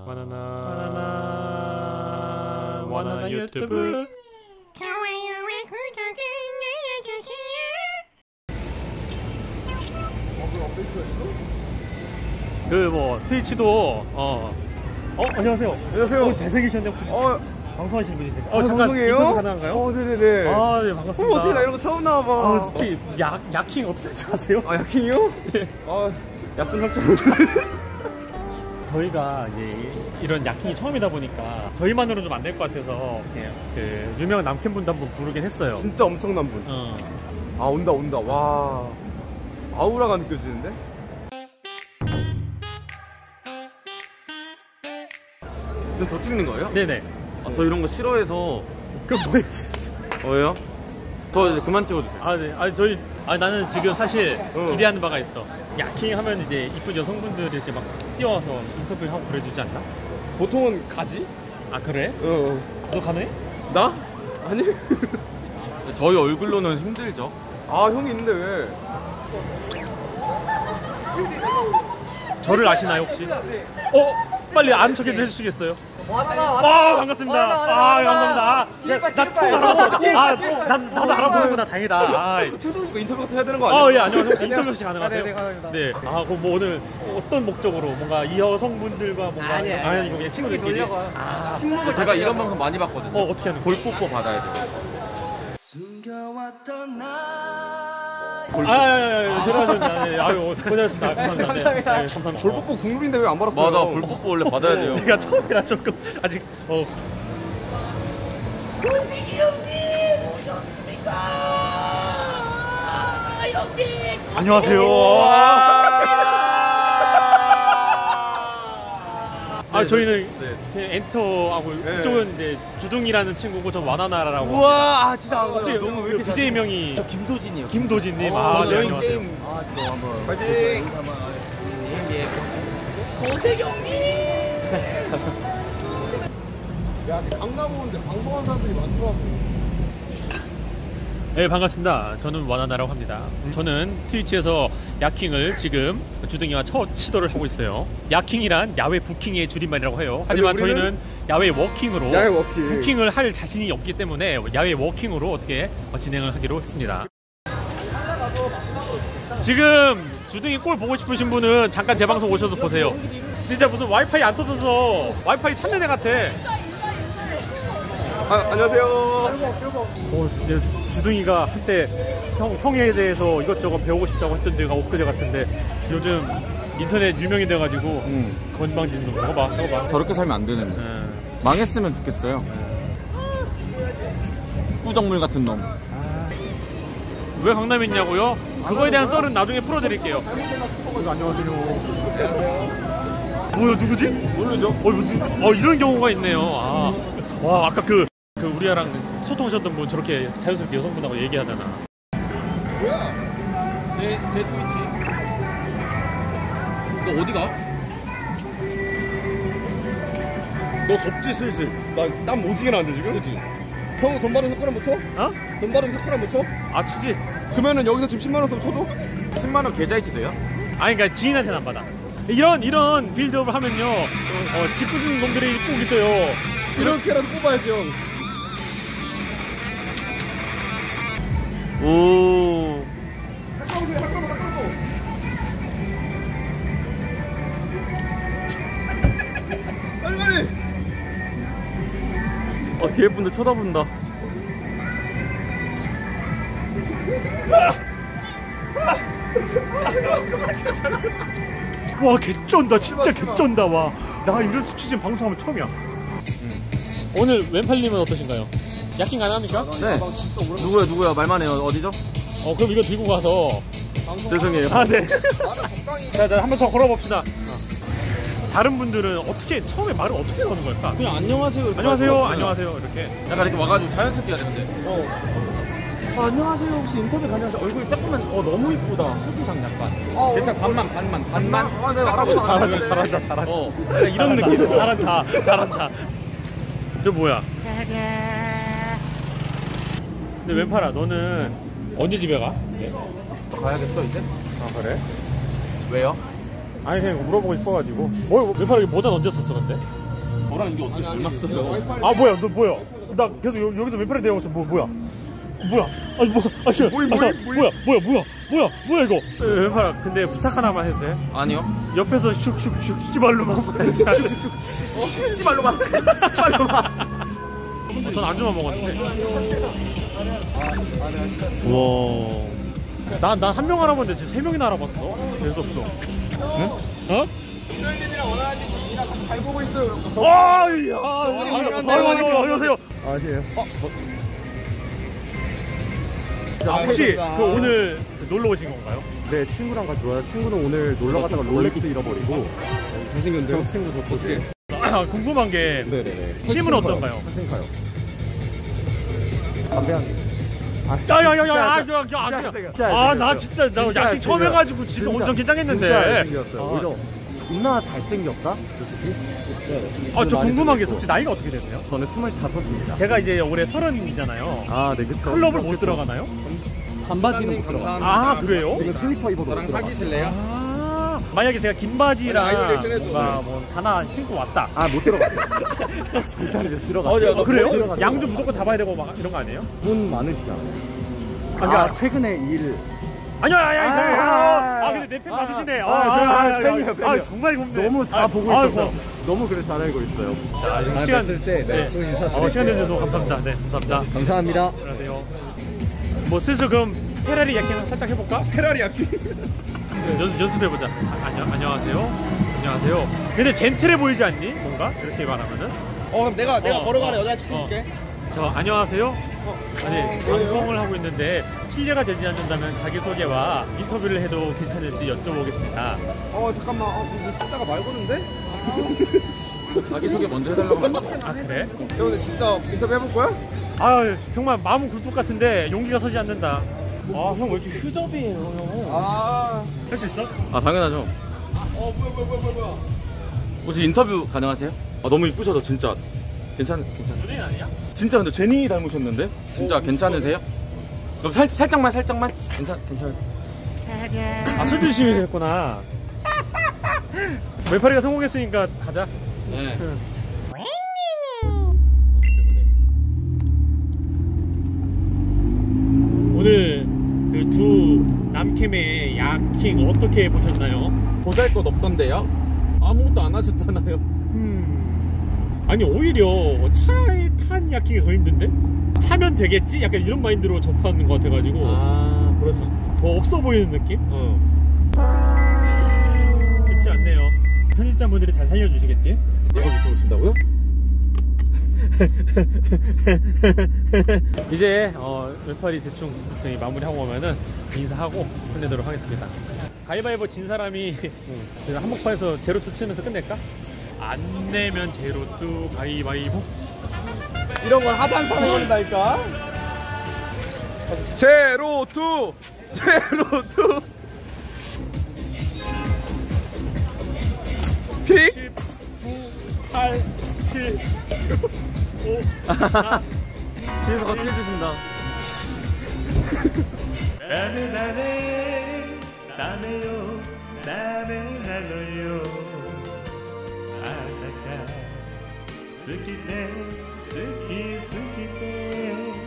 바나나 유튜브. 좋아요와 구독을 눌러주세요. 그 뭐 트위치도 안녕하세요. 안녕하세요. 잘생기셨네. 혹시 방송하시는 분이세요? 잠깐 방송이에요? 인터뷰 가능한가요? 네네네. 네, 반갑습니다. 어떻게 나 이런 거 처음 나와봐. 특히 야킹 어떻게 하세요? 야킹이요? 네. 약속 협정. 저희가 이제 이런 야킹이 처음이다 보니까 저희만으로는 좀 안 될 것 같아서 그 유명한 남캠분도 한번 부르긴 했어요. 진짜 엄청난 분. 온다. 와, 아우라가 느껴지는데? 저 찍는 거예요? 네네. 저 이런 거 싫어해서. 그 뭐예요? 뭐예요? 저 이제 그만 찍어주세요. 네. 나는 지금 사실 기대하는 바가 있어. 야킹 하면 이제 이쁜 여성분들이 이렇게 막 뛰어와서 인터뷰하고 그래주지 않나? 보통은 가지? 아, 그래? 너 가능해? 나? 아니. 저희 얼굴로는 힘들죠. 형이 있는데 왜? 저를 아시나요 혹시? 빨리 아는 척 해주시겠어요? 반갑습니다. 감사합니다. 나 처음 알아서. 나도 알아보는구나. 다행이다. 저도 인터뷰 같은 해야 되는 거 아니에요? 예, 안녕하세요. 혹시 인터뷰 혹시 가능하세요? 네, 가능합니다. 네. 그럼 뭐 오늘 어떤 목적으로 뭔가 이 여성분들과 뭔가 아니, 이거 그냥 친구들끼리. 친구를 제가 이런 방송 많이 봤거든요. 어떻게 하는 거예요? 볼뽀뽀 받아야 돼요. 들어가셨네. 고생하셨습니다. 감사합니다. 네, 감사합니다. 볼뽀뽀 국룰인데 왜 안 받았어요? 맞아, 볼뽀뽀 원래 받아야 돼요. 내가 처음이라 조금 아직 군식이 형님 오셨습니까? 형님. 안녕하세요. 저희는 엔터하고 이쪽은 이제 주둥이라는 친구고 전 와나나라고. 우와, 진짜 너무 왜 이렇게 BJ 명이 저 김도진이요. 김도진님. 네, 안녕하세요. 게임 한번 파이팅. 예, 고맙습니다. 고대경님. 야, 강남 오는데 방송하는 사람들이 많더라고. 네, 반갑습니다. 저는 와나나라고 합니다. 저는 트위치에서 야킹을 지금 주둥이와 첫 시도를 하고 있어요. 야킹이란 야외 부킹의 줄임말이라고 해요. 하지만 저희는 야외 워킹으로 부킹을 할 자신이 없기 때문에 야외 워킹으로 어떻게 진행을 하기로 했습니다. 지금 주둥이 꼴 보고 싶으신 분은 잠깐 제 방송 오셔서 보세요. 진짜 무슨 와이파이 안 터져서 와이파이 찾는 애 같아. 안녕하세요. 이제 주둥이가 한때 형에 대해서 이것저것 배우고 싶다고 했던 데가 엊그제 같은데 요즘 인터넷 유명이 돼가지고 건방지는 놈. 저거 봐. 저렇게 살면 안 되는데. 망했으면 좋겠어요. 꾸정물 같은 놈. 왜 강남에 있냐고요? 그거에 대한 썰은 나중에 풀어드릴게요. 안녕하세요. 뭐야, 누구지? 모르죠? 이런 경우가 있네요. 와, 아까 그 우리랑 소통하셨던 분 저렇게 자연스럽게 여성분하고 얘기하잖아. 뭐야? 제 트위치. 너 어디가? 너 덥지 슬슬. 나 땀 오지게 나는데 지금? 그치? 형 돈 받으면 사쿠라 못 쳐? 돈 받으면 사쿠라 못 쳐? 추지? 그러면은 여기서 지금 10만 원 쓰면 쳐줘? 10만원 계좌이체 돼요? 그러니까 지인한테는 안 받아. 이런 빌드업을 하면요, 짓궂은 놈들이 꼭 있어요. 이렇게라도 뽑아야지 형. 오. 빨리. 뒤에 분들 쳐다본다. 와, 개쩐다. 진짜 개쩐다. 와, 나 이런 수치진 방송하면 처음이야. 오늘 왼팔님은 어떠신가요? 야킹 가능합니까? 네. 누구야? 말만 해요. 어디죠? 그럼 이거 들고 가서. 죄송해요. 네. 자, 한번 더 걸어봅시다. 다른 분들은 처음에 말을 어떻게 거는 걸까? 그냥 안녕하세요. 안녕하세요. 이렇게. 약간 이렇게 와가지고 자연스럽게 해야 되는데. 안녕하세요. 혹시 인터뷰 가능하세요? 얼굴이 조금만 너무 이쁘다. 후기상 약간. 살짝 반만. 내가 알아보자. 잘한다. 이런 느낌. 잘한다. 저 뭐야? 근데 왼팔아, 너는 언제 집에 가? 가야겠어 이제? 그래? 왜요? 아니 그냥 물어보고 싶어가지고. 왼팔에 뭐다 얹었었어 근데? 저랑 이게 어떻게 닮았어요? 아 뭐야 너 뭐야? 나 계속 여기서 왼팔에 대고 있어. 뭐야? 뭐야? 아니 뭐? 뭐야 이거? 왼팔 근데 부탁 하나만 해도 돼? 아니요. 옆에서 슉슉슉 씨발로만. 씨발로만. 전 안주만 먹었는데. 우와. 난 한 명 알아봤는데 지금 3명이나 알아봤어. 재수없어. 응? 어? 수현님이랑 원하는 이랑 잘 보고 있어요. 안녕하세요. 아니에요. 혹시 그 오늘 놀러 오신 건가요? 네, 친구랑 같이 놀아요. 친구는 오늘 놀러 갔다가 롤렉스 잃어버리고. 잘생겼는데요? 저 친구 어떻게? 궁금한 게 네네네. 팀은 어떤가요? 훨씬가요. 담배 한 개. 나 진짜 야킹 처음 해가지고 지금 엄청 긴장했는데. 잘생겼어요. 오히려 존나 잘생겼다? 솔직히. 저 궁금한 게 혹시 나이가 어떻게 되세요? 저는 25입니다. 제가 이제 올해 30이잖아요. 아, 네, 그쵸. 클럽을 못 들어가나요? 반바지는 못 들어가. 아 그래요? 지금 슬리퍼 입어도 못 들어가. 만약에 제가 긴 바지랑 아이돌레이션 해줘. 뭐 하나 신고 왔다. 아, 못 들어갔어요. 일단 이제 들어갔어요. 그래요? 양주 무조건 잡아야 되고 막 이런 거 아니에요? 분 많으시잖아요. 그러니까 최근에 일. 아니요, 근데 내 팬 받으시네. 팬이에요. 정말 고맙네. 너무 다 보고 있었어요. 너무 그래 잘 알고 있어요. 시간 될 때, 네, 또 인사드릴게요. 시간 내주셔서 감사합니다. 네, 감사합니다. 감사합니다. 안녕하세요. 뭐 슬슬 그럼 페라리 야킹 살짝 해볼까? 페라리 야키. 연습해보자. 안녕하세요. 안녕하세요. 근데 젠틀해 보이지 않니? 뭔가? 이렇게 말하면은? 그럼 내가 걸어가는 여자한테 볼게. 저 안녕하세요. 아니 방송을 하고 있는데 실례가 되지 않는다면 자기소개와 인터뷰를 해도 괜찮을지 여쭤보겠습니다. 잠깐만. 이거 찍다가 말 거는데? 자기소개 먼저 해달라고 하면 안 돼요? 아 그래? 형 근데 진짜 인터뷰 해볼 거야? 정말 마음은 굴뚝 같은데 용기가 서지 않는다. 형 왜 이렇게 휴접이에요 형? 할 수 있어? 당연하죠. 뭐야. 혹시 인터뷰 가능하세요? 너무 이쁘셔서 진짜 괜찮. 연예인 아니야? 진짜 근데 제니 닮으셨는데? 진짜 괜찮으세요? 그럼 살짝만 괜찮아요. 술 드시면 됐구나. 왼팔이가 성공했으니까 가자. 네. 오늘 그 두 남캠의 야킹 어떻게 보셨나요? 보잘것 없던데요? 아무것도 안 하셨잖아요. 아니 오히려 차에 탄 야킹이 더 힘든데? 차면 되겠지? 약간 이런 마인드로 접하는 것 같아가지고 그럴 수 있어. 더 없어 보이는 느낌? 쉽지 않네요. 편집자분들이 잘 살려주시겠지? 이거 유튜브 쓴다고요? 이제 왼팔이 대충 저희 마무리하고 오면은 인사하고 끝내도록 하겠습니다. 가위바위보 진 사람이 제가 한복판에서 제로투 치면서 끝낼까? 안 내면 제로투 가위바위보. 이런 건 하단판에 걸린다니까. 제로투. 10, 9, 8, 7, 5, 4. 뒤에서 같이 해주신다. 나네요 나네요 아나가 스키테 스키테